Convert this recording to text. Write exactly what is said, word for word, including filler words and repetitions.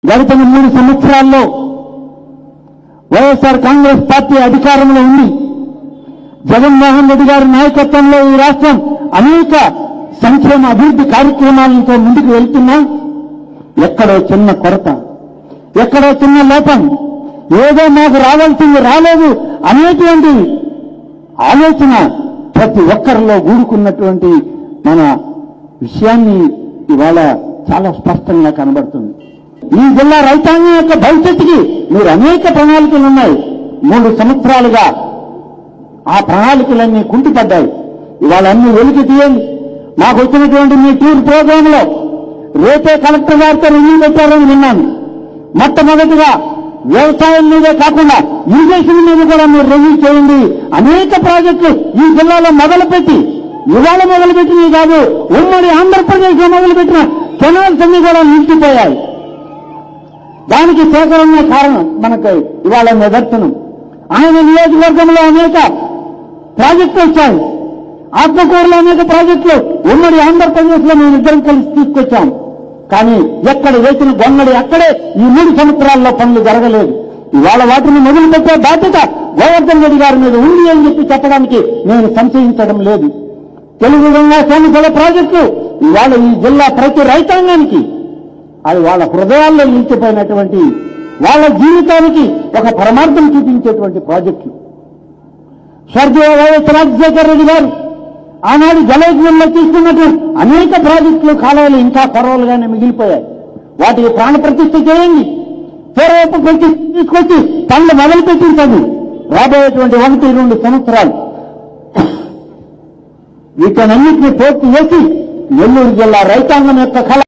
గడిచిన మూడు సంవత్సరాల్లో వైఎస్ఆర్ కాంగ్రెస్ పార్టీ అధికారంలో ఉంది. జగన్మోహన్ రెడ్డి గారి నాయకత్వంలో ఈ రాష్ట్రం అనేక సంక్షేమ అభివృద్ధి కార్యక్రమాలతో ముందుకు వెళ్తున్నా ఎక్కడో చిన్న కొరత, ఎక్కడో చిన్న లోపం, ఏదో మాకు రావాల్సింది రాలేదు అనేటువంటి ఆలోచన ప్రతి ఒక్కరిలో గూడుకున్నటువంటి మన విషయాన్ని ఇవాళ చాలా స్పష్టంగా కనబడుతుంది. ఈ జిల్లా రైతాంగం యొక్క భవిష్యత్తుకి మీరు అనేక ప్రణాళికలు ఉన్నాయి. మూడు సంవత్సరాలుగా ఆ ప్రణాళికలన్నీ కుంటుపడ్డాయి. ఇవాళ అన్ని వెలికి తీయండి. మాకు వచ్చినటువంటి మీ టూర్ ప్రోగ్రామ్ లో రేపే కలెక్టర్ గారితో రివ్యూ పెట్టారని విన్నాను. మొట్టమొదటిగా వ్యవసాయం మీదే కాకుండా ఇరిగేషన్ మీద కూడా మీరు రివ్యూ చేయండి. అనేక ప్రాజెక్టులు ఈ జిల్లాలో మొదలుపెట్టి ఇవాళ మొదలుపెట్టినవి కాదు, ఉమ్మడి ఆంధ్రప్రదేశ్ లో మొదలుపెట్టిన కెనాల్స్ అన్ని కూడా నిలిచిపోయాయి. దానికి సేకరణ కారణం మనకు ఇవాళ నిదర్శనం. ఆయన నియోజకవర్గంలో అనేక ప్రాజెక్టులు వచ్చాయి. ఆత్మకూరులో అనేక ప్రాజెక్టులు ఉమ్మడి ఆంధ్రప్రదేశ్ లో మేము ఇద్దరం కలిసి తీసుకొచ్చాం. కానీ ఎక్కడ వేసిన గొంగడి అక్కడే ఈ మూడు సంవత్సరాల్లో పనులు జరగలేదు. ఇవాళ వాటిని మొదలుపెట్టే బాధ్యత గోవర్ధన్ రెడ్డి గారి మీద ఉంది అని చెప్పి చెప్పడానికి నేను సంశయించడం లేదు. తెలుగు గంగా సోమశిల ప్రాజెక్టు ఇవాళ ఈ జిల్లా ప్రతి రైతాంగానికి అది వాళ్ళ హృదయాల్లో నిలిచిపోయినటువంటి, వాళ్ళ జీవితానికి ఒక పరమార్థం చూపించేటువంటి ప్రాజెక్టులు. స్వర్గీయ వైఎస్ రాజశేఖర రెడ్డి గారు ఆనాడు జలయజ్ఞంలో తీసుకున్నటువంటి అనేక ప్రాజెక్టులు కాలువలు ఇంకా కొరవలుగానే మిగిలిపోయాయి. వాటికి ప్రాణ ప్రతిష్ఠ చేయండి. పూర్వపు ప్రతిష్ఠ తీసుకొచ్చి పనులు మొదలు పెట్టించండి. రాబోయేటువంటి ఒకటి రెండు సంవత్సరాలు వీటన్నింటినీ పూర్తి చేసి నెల్లూరు జిల్లా రైతాంగం యొక్క కళ